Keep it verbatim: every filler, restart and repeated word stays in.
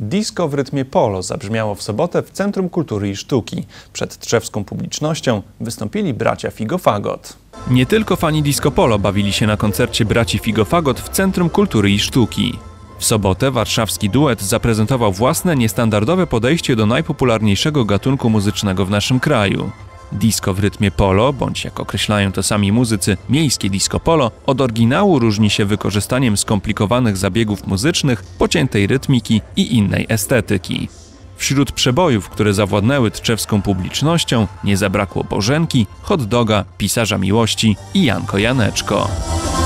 Disco w rytmie polo zabrzmiało w sobotę w Centrum Kultury i Sztuki. Przed tczewską publicznością wystąpili bracia Figo-Fagot. Nie tylko fani disco polo bawili się na koncercie braci Figo-Fagot w Centrum Kultury i Sztuki. W sobotę warszawski duet zaprezentował własne, niestandardowe podejście do najpopularniejszego gatunku muzycznego w naszym kraju. Disco w rytmie polo, bądź jak określają to sami muzycy, miejskie disco polo, od oryginału różni się wykorzystaniem skomplikowanych zabiegów muzycznych, pociętej rytmiki i innej estetyki. Wśród przebojów, które zawładnęły tczewską publicznością, nie zabrakło Bożenki, Hot Doga, Pisarza Miłości i Janko Janeczko.